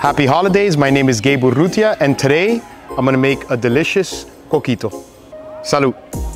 Happy holidays, my name is Gabe Urrutia and today I'm gonna make a delicious coquito. Salud!